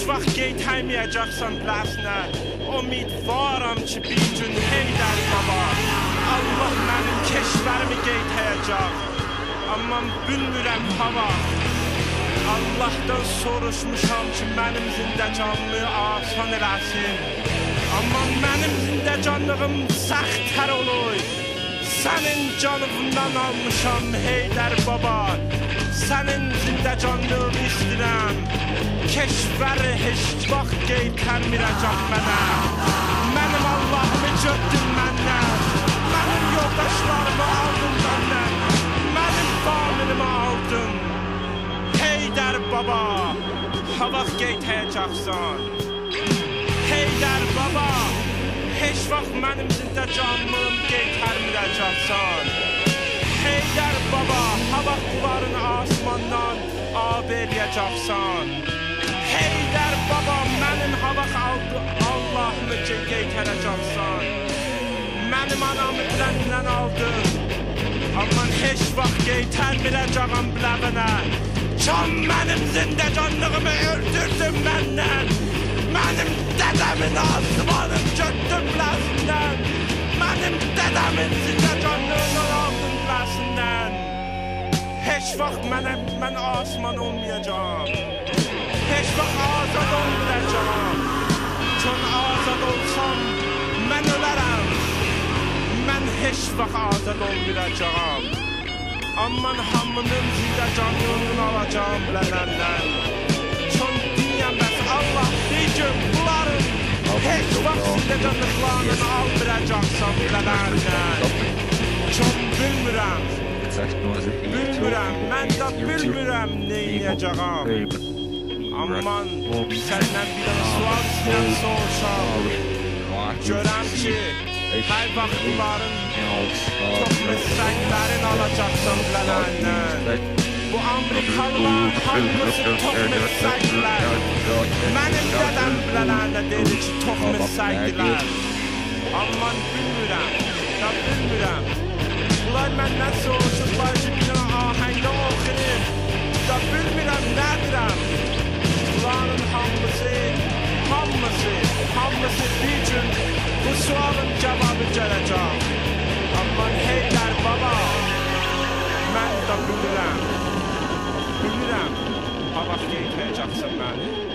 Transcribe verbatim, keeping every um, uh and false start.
vaxt geytəməyəcəksən biləsinə. Umidvaram ki, bir gün Heydər baba, Allah mənim keşvərimi geytəyəcək. Amma bilmirəm hava. Allah'tan soruşmuşam ki, mənim zindəcanlığı asan eləsin. Amma mənim zindəcanlığım səxtər olur. Sənin canımdan almışam Heydər baba. Sənin zindəcanlığını istəyirəm. Keşvəri heç vaxt geytərmirəcək mənə. Mənim Allahımı götdün məndən. Mənim yoldaşlarımı aldın məndən. Mənim familimi aldın. Heydər baba, ha vaxt geytəyəcəksən. Heydər baba, heç vaxt mənim zindəcanlığım geytərmirəcəksən. Heydər baba, ha vaxt bunların asmandan ab eləyəcəksən. Heydər baba, mənim ha vaxt Allahımı geytərəcəksən. Mənim anamı biləndən aldın. Amma heç vaxt geytərmirəcəkəm biləvənə. Çan mənim zindəcanlığımı öldürdün məndən. Mənim dədəmin asmanım götdün biləsindən. Mənim dədəmin zindəcanlığını aldın biləsindən. Heç vaxt mənə, mən asman olmayacağım. Heç vaxt azad olmayacağım. Çün azad olsam, mən ölərəm. Mən heç vaxt azad olmayacağım. Amma hamının zindəcanlığını alacağım bilənəndən. Çün dünyəm bəs Allah bir gün bunların heç vaxt zindəcanlıqlarını almayacaqsan bilənəndən. Çün bilmirəm. Bilmirəm, mən də bilmirəm neynəyəcağım. Aman səndən bir dənə sual istəyirəm soruşam. Görəm ki, hər vaxt bunların toxmissəklərini alacaqsan bilənəndən. Bu Amerikalılar hamısı toxmissəklər. Mənim dədəm bilənəndə dedi ki, toxmissəklər. Aman bilmirəm, da bilmirəm. Bunlar məndən soruşurlar ki, bir dənə ahəngdə oxuyub. Da bilmirəm, nədirəm. Bunların hamısı, hamısı, hamısı bir gün bu sualın cevabı gələcək. Amma Heydər baba, mən də bilirəm, bilirəm, ha vaxt geytəyəcəksən məni.